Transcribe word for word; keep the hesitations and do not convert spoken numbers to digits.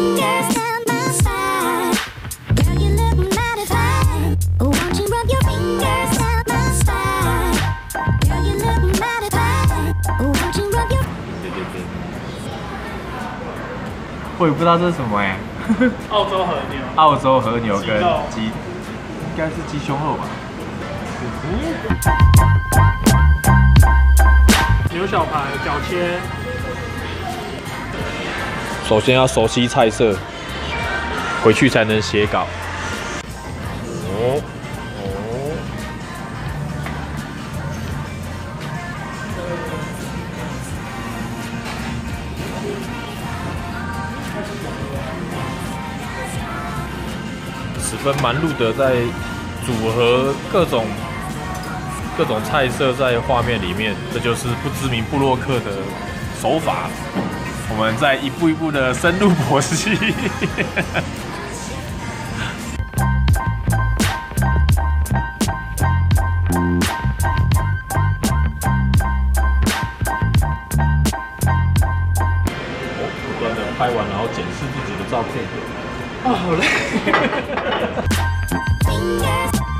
fingers down my spine. Girl, you look mighty fine. Won't you rub your fingers down my spine? Girl, you look mighty fine. Won't you rub your 对对对。我也不知道这是什么哎、欸。 澳洲和牛。 澳洲和牛跟鸡，应该是鸡胸肉吧。 牛小排脚切。 首先要熟悉菜色，回去才能写稿。哦哦。十分忙碌的在组合各种各种菜色在画面里面，这就是不知名部落客的手法。我们在一步一步的深入剖析。哦，不断的拍完，然后检视自己的照片。 啊，好累。 fingers.